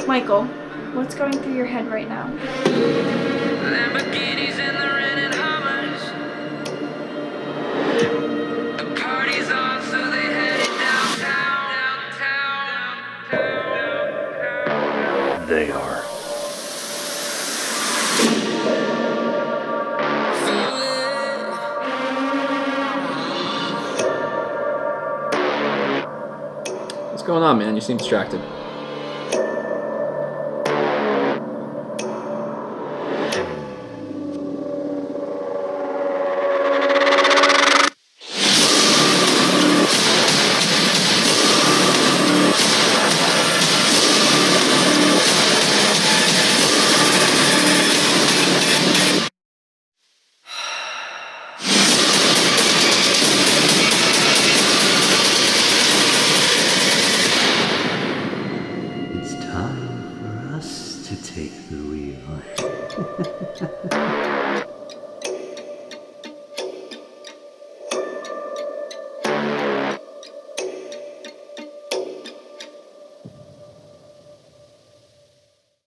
Michael, what's going through your head right now? Lamborghinis and the rented Hummers. The party's on, so they headed downtown. They are. What's going on, man? You seem distracted. It's time for us to take the wheel.